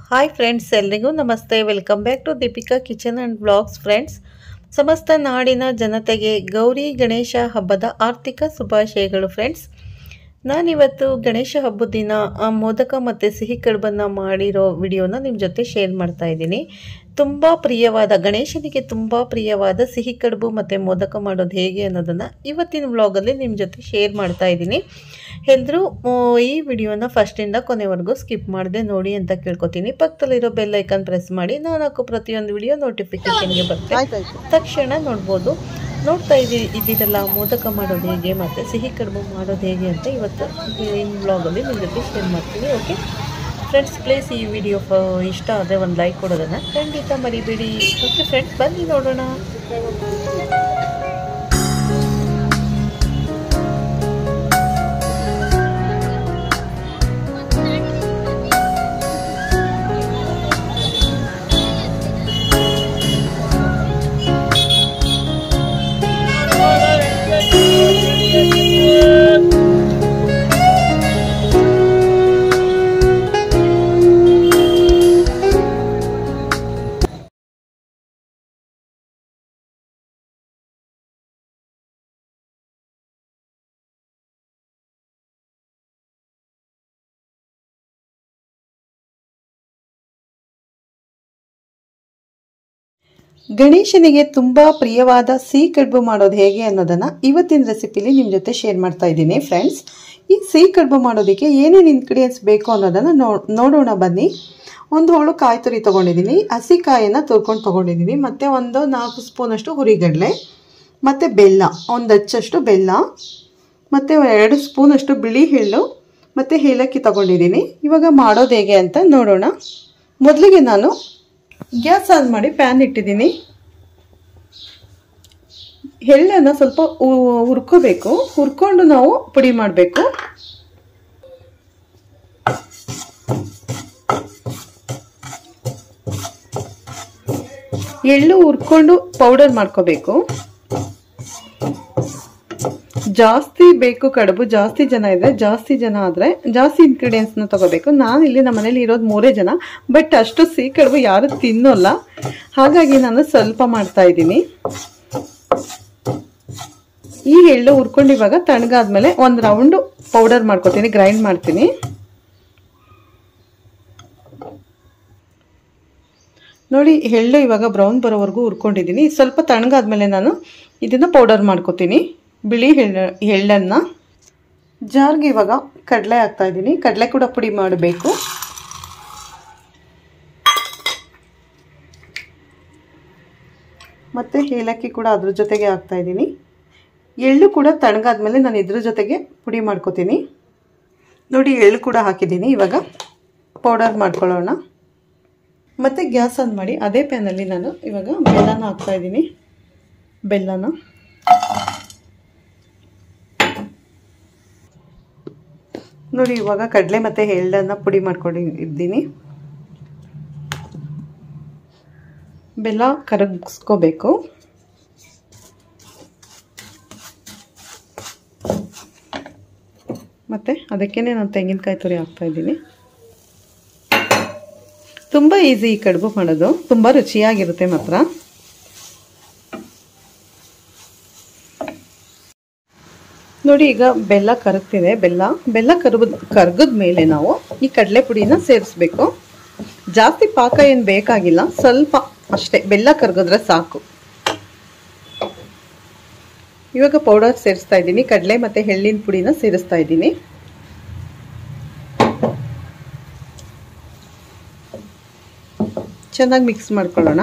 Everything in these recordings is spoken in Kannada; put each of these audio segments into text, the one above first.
ಹಾಯ್ ಫ್ರೆಂಡ್ಸ್, ಎಲ್ರಿಗೂ ನಮಸ್ತೆ. Welcome back to Deepika kitchen and blogs. Friends, ಸಮಸ್ತ ನಾಡಿನ ಜನತೆಗೆ ಗೌರಿ ಗಣೇಶ ಹಬ್ಬದ ಆರ್ಥಿಕ ಶುಭಾಶಯಗಳು. ಫ್ರೆಂಡ್ಸ್, ನಾನಿವತ್ತು ಗಣೇಶ ಹಬ್ಬದ ದಿನ ಮೋದಕ ಮತ್ತು ಸಿಹಿ ಕಡುಬನ್ನು ಮಾಡಿರೋ ವಿಡಿಯೋನ ನಿಮ್ಮ ಜೊತೆ ಶೇರ್ ಮಾಡ್ತಾ ಇದ್ದೀನಿ. ತುಂಬ ಪ್ರಿಯವಾದ ಗಣೇಶನಿಗೆ ತುಂಬ ಪ್ರಿಯವಾದ ಸಿಹಿ ಕಡುಬು ಮತ್ತು ಮೋದಕ ಮಾಡೋದು ಹೇಗೆ ಅನ್ನೋದನ್ನು ಇವತ್ತಿನ ವ್ಲಾಗಲ್ಲಿ ನಿಮ್ಮ ಜೊತೆ ಶೇರ್ ಮಾಡ್ತಾ ಇದ್ದೀನಿ. ಎಲ್ಲರೂ ಈ ವಿಡಿಯೋನ ಫಸ್ಟಿಂದ ಕೊನೆವರೆಗೂ ಸ್ಕಿಪ್ ಮಾಡದೆ ನೋಡಿ ಅಂತ ಕೇಳ್ಕೊತೀನಿ. ಪಕ್ಕದಲ್ಲಿರೋ ಬೆಲ್ ಐಕಾನ್ ಪ್ರೆಸ್ ಮಾಡಿ ನಾನು ಹಾಕೋ ಪ್ರತಿಯೊಂದು ವಿಡಿಯೋ ನೋಟಿಫಿಕೇಶನ್ಗೆ ಬರುತ್ತೆ, ತಕ್ಷಣ ನೋಡ್ಬೋದು. ನೋಡ್ತಾ ಇದ್ದೀರಲ್ಲ ಮೋದಕ ಮಾಡೋದು ಹೇಗೆ ಮತ್ತು ಸಿಹಿ ಕಡುಬು ಮಾಡೋದು ಹೇಗೆ ಅಂತ ಇವತ್ತು ಈ ವ್ಲಾಗಲ್ಲಿ ನಿಮ್ಮ ಜೊತೆ ಶೇರ್ ಮಾಡ್ತೀನಿ. ಓಕೆ ಫ್ರೆಂಡ್ಸ್, ಪ್ಲೀಸ್ ಈ ವಿಡಿಯೋ ಇಷ್ಟ ಆದರೆ ಒಂದು ಲೈಕ್ ಕೊಡೋದನ್ನು ಖಂಡಿತ ಮರಿಬೇಡಿ. ಓಕೆ ಫ್ರೆಂಡ್ಸ್, ಬನ್ನಿ ನೋಡೋಣ. ಗಣೇಶನಿಗೆ ತುಂಬ ಪ್ರಿಯವಾದ ಸಿಹಿ ಕಡುಬು ಮಾಡೋದು ಹೇಗೆ ಅನ್ನೋದನ್ನು ಇವತ್ತಿನ ರೆಸಿಪಿಲಿ ನಿಮ್ಮ ಜೊತೆ ಶೇರ್ ಮಾಡ್ತಾ ಇದ್ದೀನಿ. ಫ್ರೆಂಡ್ಸ್, ಈ ಸಿಹಿ ಕಡುಬು ಮಾಡೋದಕ್ಕೆ ಏನೇನು ಇಂಗ್ರೀಡಿಯೆಂಟ್ಸ್ ಬೇಕು ಅನ್ನೋದನ್ನು ನೋಡೋಣ ಬನ್ನಿ. ಒಂದು ಹೋಳು ಕಾಯಿ ತುರಿ ತೊಗೊಂಡಿದ್ದೀನಿ, ಹಸಿ ಕಾಯಿನ ತುರ್ಕೊಂಡು ತೊಗೊಂಡಿದ್ದೀನಿ, ಮತ್ತು ಒಂದು 4 ಸ್ಪೂನಷ್ಟು ಹುರಿಗಡಲೆ, ಮತ್ತು ಬೆಲ್ಲ, ಒಂದು ಅಚ್ಚಷ್ಟು ಬೆಲ್ಲ, ಮತ್ತು 2 ಸ್ಪೂನಷ್ಟು ಬಿಳಿ ಎಳ್ಳು ಮತ್ತು ಏಲಕ್ಕಿ ತೊಗೊಂಡಿದ್ದೀನಿ. ಇವಾಗ ಮಾಡೋದು ಹೇಗೆ ಅಂತ ನೋಡೋಣ. ಮೊದಲಿಗೆ ನಾನು ಗ್ಯಾಸ್ ಆನ್ ಮಾಡಿ ಪ್ಯಾನ್ ಇಟ್ಟಿದ್ದೀನಿ. ಎಳ್ಳನ್ನು ಸ್ವಲ್ಪ ಹುರ್ಕೋಬೇಕು, ಹುರ್ಕೊಂಡು ನಾವು ಪುಡಿ ಮಾಡಬೇಕು. ಎಳ್ಳು ಹುರ್ಕೊಂಡು ಪೌಡರ್ ಮಾಡ್ಕೋಬೇಕು. ಜಾಸ್ತಿ ಬೇಕು ಕಡುಬು, ಜಾಸ್ತಿ ಜನ ಇದ್ರೆ, ಜಾಸ್ತಿ ಜನ ಆದರೆ ಜಾಸ್ತಿ ಇಂಗ್ರೀಡಿಯೆಂಟ್ಸ್ನ ತಗೋಬೇಕು. ನಾನಿಲ್ಲಿ ನಮ್ಮ ಮನೇಲಿ ಇರೋದು 3 ಜನ, ಬಟ್ ಅಷ್ಟು ಸಿಹಿ ಕಡುಬು ಯಾರು ತಿನ್ನೋಲ್ಲ, ಹಾಗಾಗಿ ನಾನು ಸ್ವಲ್ಪ ಮಾಡ್ತಾ ಇದ್ದೀನಿ. ಈ ಎಳ್ಳು ಹುರ್ಕೊಂಡು ಇವಾಗ ತಣ್ಣಗಾದ್ಮೇಲೆ ಒಂದು ರೌಂಡು ಪೌಡರ್ ಮಾಡ್ಕೊತೀನಿ, ಗ್ರೈಂಡ್ ಮಾಡ್ತೀನಿ. ನೋಡಿ, ಎಳ್ಳು ಇವಾಗ ಬ್ರೌನ್ ಬರೋವರೆಗೂ ಹುರ್ಕೊಂಡಿದ್ದೀನಿ. ಸ್ವಲ್ಪ ತಣ್ಣಗಾದ್ಮೇಲೆ ನಾನು ಇದನ್ನು ಪೌಡರ್ ಮಾಡ್ಕೊತೀನಿ. ಬಿಳಿ ಎಳ್ಳನ್ನು ಜಾರ್ಗೆ ಇವಾಗ ಕಡಲೆ ಹಾಕ್ತಾ ಇದ್ದೀನಿ. ಕಡಲೆ ಕೂಡ ಪುಡಿ ಮಾಡಬೇಕು. ಮತ್ತು ಏಲಕ್ಕಿ ಕೂಡ ಅದ್ರ ಜೊತೆಗೆ ಹಾಕ್ತಾ ಇದ್ದೀನಿ. ಎಳ್ಳು ಕೂಡ ತಣ್ಣಗಾದ್ಮೇಲೆ ನಾನು ಇದ್ರ ಜೊತೆಗೆ ಪುಡಿ ಮಾಡ್ಕೊತೀನಿ. ನೋಡಿ, ಎಳ್ಳು ಕೂಡ ಹಾಕಿದ್ದೀನಿ. ಇವಾಗ ಪೌಡರ್ ಮಾಡ್ಕೊಳ್ಳೋಣ. ಮತ್ತು ಗ್ಯಾಸ್ ಆನ್ ಮಾಡಿ ಅದೇ ಪ್ಯಾನಲ್ಲಿ ನಾನು ಇವಾಗ ಬೆಲ್ಲನ ಹಾಕ್ತಾ ಇದ್ದೀನಿ. ಬೆಲ್ಲನ ನೋಡಿ, ಇವಾಗ ಕಡಲೆ ಮತ್ತು ಎಳ್ಳನ್ನು ಪುಡಿ ಮಾಡ್ಕೊಂಡಿದ್ದೀನಿ. ಬೆಲ್ಲ ಕರಗಿಸ್ಕೋಬೇಕು. ಮತ್ತು ಅದಕ್ಕೇ ನಾನು ತೆಂಗಿನಕಾಯಿ ತುರಿ ಹಾಕ್ತಾಯಿದ್ದೀನಿ. ತುಂಬ ಈಸಿ ಈ ಕಡುಬು ಮಾಡೋದು, ತುಂಬ ರುಚಿಯಾಗಿರುತ್ತೆ ಮಾತ್ರ. ನೋಡಿ, ಈಗ ಬೆಲ್ಲ ಕರಗ್ತಿದೆ. ಬೆಲ್ಲ ಕರಗದ ಮೇಲೆ ನಾವು ಈ ಕಡಲೆ ಪುಡಿನ ಸೇರಿಸ್ಬೇಕು. ಜಾಸ್ತಿ ಪಾಕ ಏನು ಬೇಕಾಗಿಲ್ಲ, ಸ್ವಲ್ಪ ಅಷ್ಟೇ, ಬೆಲ್ಲ ಕರಗಿದ್ರೆ ಸಾಕು. ಇವಾಗ ಪೌಡರ್ ಸೇರಿಸ್ತಾ ಇದ್ದೀನಿ. ಕಡಲೆ ಮತ್ತು ಎಳ್ಳಿನ ಪುಡಿನ ಸೇರಿಸ್ತಾ ಇದ್ದೀನಿ. ಚೆನ್ನಾಗಿ ಮಿಕ್ಸ್ ಮಾಡ್ಕೊಳ್ಳೋಣ.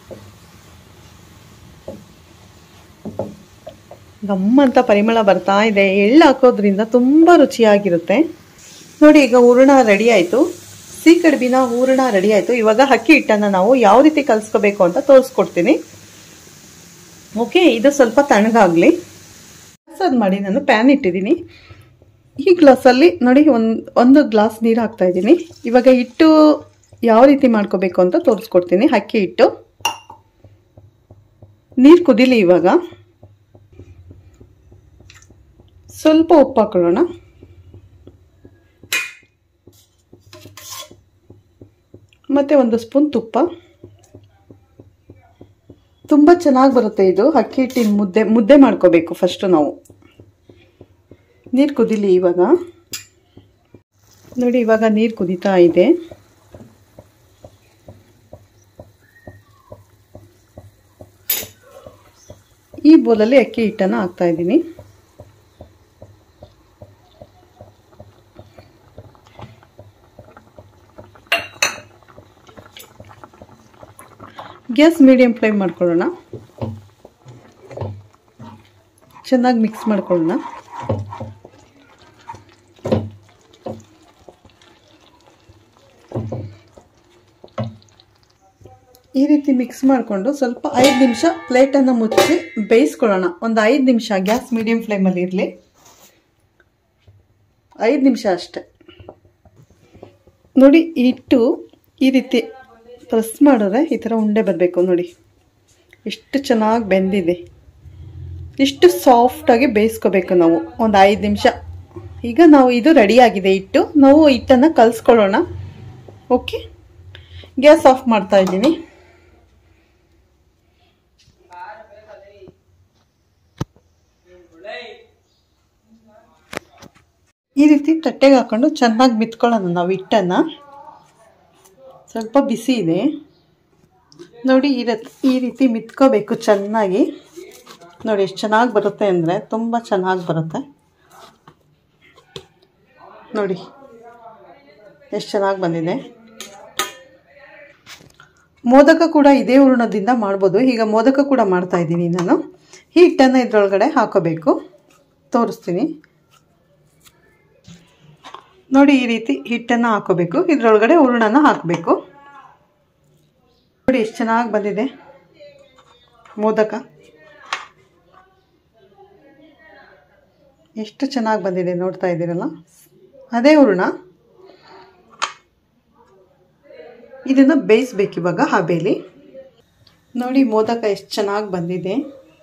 ಗಮ್ಮಂತ ಪರಿಮಳ ಬರ್ತಾ ಇದೆ. ಎಳ್ಳು ಹಾಕೋದ್ರಿಂದ ತುಂಬ ರುಚಿಯಾಗಿರುತ್ತೆ. ನೋಡಿ, ಈಗ ಹೂರಣ ರೆಡಿ ಆಯಿತು. ಸಿಹಿ ಕಡುಬಿನ ಹೂರಣ ರೆಡಿ ಆಯಿತು. ಇವಾಗ ಅಕ್ಕಿ ಹಿಟ್ಟನ್ನು ನಾವು ಯಾವ ರೀತಿ ಕಲಿಸ್ಕೋಬೇಕು ಅಂತ ತೋರಿಸ್ಕೊಡ್ತೀನಿ. ಓಕೆ, ಇದು ಸ್ವಲ್ಪ ತಣ್ಣಗಾಗಲಿ. ಅದು ಮಾಡಿ ನಾನು ಪ್ಯಾನ್ ಇಟ್ಟಿದ್ದೀನಿ. ಈ ಗ್ಲಾಸಲ್ಲಿ ನೋಡಿ ಒಂದು ಗ್ಲಾಸ್ ನೀರು ಹಾಕ್ತಾ ಇದ್ದೀನಿ. ಇವಾಗ ಹಿಟ್ಟು ಯಾವ ರೀತಿ ಮಾಡ್ಕೋಬೇಕು ಅಂತ ತೋರಿಸ್ಕೊಡ್ತೀನಿ. ಅಕ್ಕಿ ಹಿಟ್ಟು ನೀರು ಕುದಿಲಿ. ಇವಾಗ ಸ್ವಲ್ಪ ಉಪ್ಪು ಹಾಕೊಳ್ಳೋಣ. ಮತ್ತು 1 ಸ್ಪೂನ್ ತುಪ್ಪ. ತುಂಬ ಚೆನ್ನಾಗಿ ಬರುತ್ತೆ ಇದು. ಅಕ್ಕಿ ಹಿಟ್ಟಿನ ಮುದ್ದೆ ಮಾಡ್ಕೋಬೇಕು ಫಸ್ಟು ನಾವು. ನೀರು ಕುದಿಲಿ ಇವಾಗ. ನೋಡಿ ಇವಾಗ ನೀರು ಕುದೀತಾ ಇದೆ. ಈ ಬೌಲಲ್ಲಿ ಅಕ್ಕಿ ಹಿಟ್ಟನ್ನು ಹಾಕ್ತಾ ಇದ್ದೀನಿ. ಗ್ಯಾಸ್ ಮೀಡಿಯಂ ಫ್ಲೇಮ್ ಮಾಡ್ಕೊಳ್ಳೋಣ. ಚೆನ್ನಾಗಿ ಮಿಕ್ಸ್ ಮಾಡ್ಕೊಳ್ಳೋಣ. ಈ ರೀತಿ ಮಿಕ್ಸ್ ಮಾಡಿಕೊಂಡು ಸ್ವಲ್ಪ 5 ನಿಮಿಷ ಪ್ಲೇಟನ್ನು ಮುಚ್ಚಿ ಬೇಯಿಸ್ಕೊಳ್ಳೋಣ. ಒಂದು 5 ನಿಮಿಷ ಗ್ಯಾಸ್ ಮೀಡಿಯಂ ಫ್ಲೇಮಲ್ಲಿ ಇರಲಿ. 5 ನಿಮಿಷ ಅಷ್ಟೆ. ನೋಡಿ ಹಿಟ್ಟು ಈ ರೀತಿ ಪ್ರೆಸ್ ಮಾಡಿದ್ರೆ ಈ ಥರ ಉಂಡೆ ಬರಬೇಕು. ನೋಡಿ ಎಷ್ಟು ಚೆನ್ನಾಗಿ ಬೆಂದಿದೆ. ಇಷ್ಟು ಸಾಫ್ಟಾಗಿ ಬೇಯಿಸ್ಕೋಬೇಕು ನಾವು ಒಂದು 5 ನಿಮಿಷ. ಈಗ ನಾವು ಇದು ರೆಡಿಯಾಗಿದೆ ಹಿಟ್ಟು. ನಾವು ಹಿಟ್ಟನ್ನು ಕಲಿಸ್ಕೊಳ್ಳೋಣ. ಓಕೆ, ಗ್ಯಾಸ್ ಆಫ್ ಮಾಡ್ತಾ ಇದ್ದೀನಿ. ಈ ರೀತಿ ತಟ್ಟೆಗೆ ಹಾಕೊಂಡು ಚೆನ್ನಾಗಿ ಮಿತ್ಕೊಳ್ಳೋಣ ನಾವು ಹಿಟ್ಟನ್ನು. ಸ್ವಲ್ಪ ಬಿಸಿ ಇದೆ ನೋಡಿ. ಈ ರೀತಿ ಮಿತ್ಕೋಬೇಕು ಚೆನ್ನಾಗಿ. ನೋಡಿ ಎಷ್ಟು ಚೆನ್ನಾಗಿ ಬರುತ್ತೆ ಅಂದರೆ ತುಂಬ ಚೆನ್ನಾಗಿ ಬರುತ್ತೆ. ನೋಡಿ ಎಷ್ಟು ಚೆನ್ನಾಗಿ ಬಂದಿದೆ. ಮೋದಕ ಕೂಡ ಇದೇ ಹೂರಣದಿಂದ ಮಾಡ್ಬೋದು. ಈಗ ಮೋದಕ ಕೂಡ ಮಾಡ್ತಾ ಇದ್ದೀನಿ ನಾನು. ಈ ಹಿಟ್ಟನ್ನು ಇದರೊಳಗಡೆ ಹಾಕೋಬೇಕು. ತೋರಿಸ್ತೀನಿ ನೋಡಿ. ಈ ರೀತಿ ಹಿಟ್ಟನ್ನು ಹಾಕೋಬೇಕು. ಇದರೊಳಗಡೆ ಹೂರಣನ ಹಾಕಬೇಕು. ನೋಡಿ ಎಷ್ಟು ಚೆನ್ನಾಗಿ ಬಂದಿದೆ ಮೋದಕ. ಎಷ್ಟು ಚೆನ್ನಾಗಿ ಬಂದಿದೆ ನೋಡ್ತಾ ಇದ್ದೀರಲ್ಲ. ಅದೇ ಹೂರಣ. ಇದನ್ನು ಬೇಯಿಸ್ಬೇಕು ಇವಾಗ ಹಬೆಯಲ್ಲಿ. ನೋಡಿ ಮೋದಕ ಎಷ್ಟು ಚೆನ್ನಾಗಿ ಬಂದಿದೆ.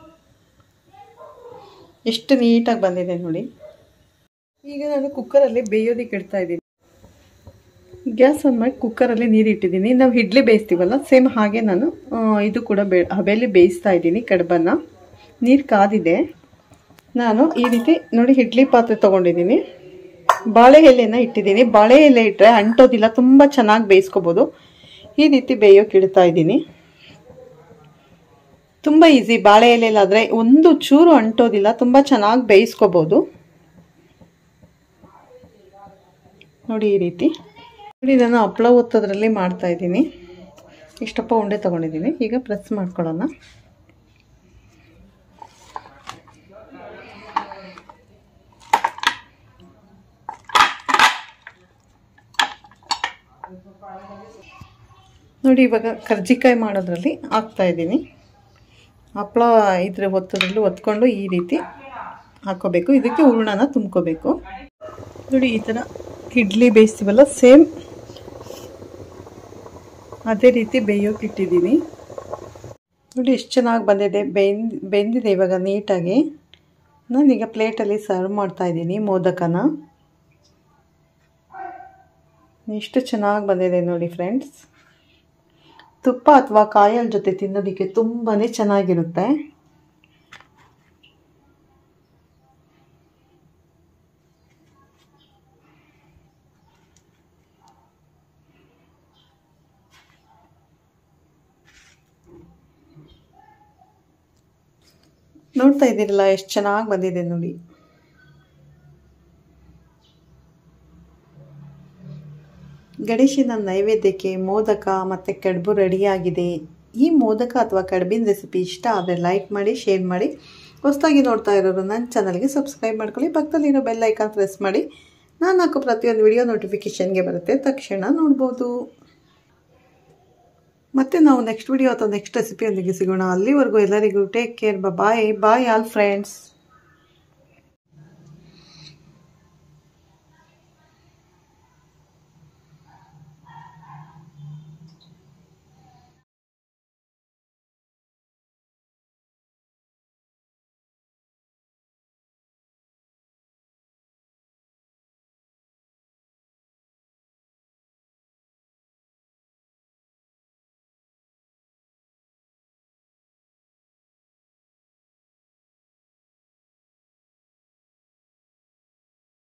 ಎಷ್ಟು ನೀಟಾಗಿ ಬಂದಿದೆ ನೋಡಿ. ಈಗ ನಾನು ಕುಕ್ಕರಲ್ಲಿ ಬೇಯೋದಕ್ಕೆ ಇಡ್ತಾ ಇದ್ದೀನಿ. ಗ್ಯಾಸ್ ಆನ್ ಮಾಡಿ ಕುಕ್ಕರಲ್ಲಿ ನೀರು ಇಟ್ಟಿದ್ದೀನಿ. ನಾವು ಇಡ್ಲಿ ಬೇಯಿಸ್ತೀವಲ್ಲ ಸೇಮ್ ಹಾಗೆ ನಾನು ಇದು ಕೂಡ ಹಬೆಯಲ್ಲಿ ಬೇಯಿಸ್ತಾ ಇದ್ದೀನಿ ಕಡುಬನ್ನು. ನೀರು ಕಾದಿದೆ. ನಾನು ಈ ರೀತಿ ನೋಡಿ ಇಡ್ಲಿ ಪಾತ್ರೆ ತೊಗೊಂಡಿದ್ದೀನಿ. ಬಾಳೆ ಎಲೆನ ಇಟ್ಟಿದ್ದೀನಿ. ಬಾಳೆ ಎಲೆ ಇಟ್ಟರೆ ಅಂಟೋದಿಲ್ಲ, ತುಂಬ ಚೆನ್ನಾಗಿ ಬೇಯಿಸ್ಕೋಬೋದು. ಈ ರೀತಿ ಬೇಯೋಕೆ ಇಡ್ತಾ ಇದ್ದೀನಿ. ತುಂಬ ಈಸಿ. ಬಾಳೆ ಎಲೆಲಾದರೆ ಒಂದು ಚೂರು ಅಂಟೋದಿಲ್ಲ, ತುಂಬ ಚೆನ್ನಾಗಿ ಬೇಯಿಸ್ಕೋಬೋದು. ನೋಡಿ ಈ ರೀತಿ. ನೋಡಿ ನಾನು ಹಪ್ಪಳ ಒತ್ತೋದ್ರಲ್ಲಿ ಮಾಡ್ತಾ ಇದ್ದೀನಿ. ಇಷ್ಟಪ್ಪ ಉಂಡೆ ತೊಗೊಂಡಿದ್ದೀನಿ. ಈಗ ಪ್ರೆಸ್ ಮಾಡ್ಕೊಳ್ಳೋಣ. ನೋಡಿ ಇವಾಗ ಕರ್ಜಿಕಾಯಿ ಮಾಡೋದ್ರಲ್ಲಿ ಹಾಕ್ತಾ ಇದ್ದೀನಿ. ಹಪ್ಪಳ ಇದ್ರ ಒತ್ತೋದ್ರಲ್ಲಿ ಒತ್ಕೊಂಡು ಈ ರೀತಿ ಹಾಕೋಬೇಕು. ಇದಕ್ಕೆ ಹೂರಣನ ತುಂಬ್ಕೋಬೇಕು. ನೋಡಿ ಈ ಥರ ಇಡ್ಲಿ ಬೇಯಿಸ್ತೀವಲ್ಲ ಸೇಮ್ ಅದೇ ರೀತಿ ಬೇಯೋಕೆ ಇಟ್ಟಿದ್ದೀನಿ. ನೋಡಿ ಎಷ್ಟು ಚೆನ್ನಾಗಿ ಬಂದಿದೆ. ಬೆಂದಿದೆ ಇವಾಗ ನೀಟಾಗಿ. ನಾನೀಗ ಪ್ಲೇಟಲ್ಲಿ ಸರ್ವ್ ಮಾಡ್ತಾಯಿದ್ದೀನಿ ಮೋದಕನ. ಎಷ್ಟು ಚೆನ್ನಾಗಿ ಬಂದಿದೆ ನೋಡಿ ಫ್ರೆಂಡ್ಸ್. ತುಪ್ಪ ಅಥವಾ ಕಾಯಿ ಹಾಲು ಜೊತೆ ತಿನ್ನೋದಕ್ಕೆ ತುಂಬಾ ಚೆನ್ನಾಗಿರುತ್ತೆ. ನೋಡ್ತಾ ಇದ್ದೀರಲ್ಲ ಎಷ್ಟು ಚೆನ್ನಾಗಿ ಬಂದಿದೆ ನೋಡಿ. ಗಣೇಶನ ನೈವೇದ್ಯಕ್ಕೆ ಮೋದಕ ಮತ್ತು ಕಡುಬು ರೆಡಿಯಾಗಿದೆ. ಈ ಮೋದಕ ಅಥವಾ ಕಡುಬಿನ ರೆಸಿಪಿ ಇಷ್ಟ ಆದರೆ ಲೈಕ್ ಮಾಡಿ, ಶೇರ್ ಮಾಡಿ. ಹೊಸದಾಗಿ ನೋಡ್ತಾ ಇರೋರು ನನ್ನ ಚಾನಲ್ಗೆ ಸಬ್ಸ್ಕ್ರೈಬ್ ಮಾಡ್ಕೊಳ್ಳಿ. ಪಕ್ಕದಲ್ಲಿರೋ ಬೆಲ್ ಐಕಾನ್ ಪ್ರೆಸ್ ಮಾಡಿ. ನಾನು ಹಾಕೋ ಪ್ರತಿಯೊಂದು ವಿಡಿಯೋ ನೋಟಿಫಿಕೇಷನ್ಗೆ ಬರುತ್ತೆ, ತಕ್ಷಣ ನೋಡ್ಬೋದು. ಮತ್ತೆ ನಾವು ನೆಕ್ಸ್ಟ್ ವಿಡಿಯೋ ಅಥವಾ ನೆಕ್ಸ್ಟ್ ರೆಸಿಪಿಯೊಂದಿಗೆ ಸಿಗೋಣ. ಅಲ್ಲಿವರೆಗೂ ಎಲ್ಲರಿಗೂ take care. Bye all friends.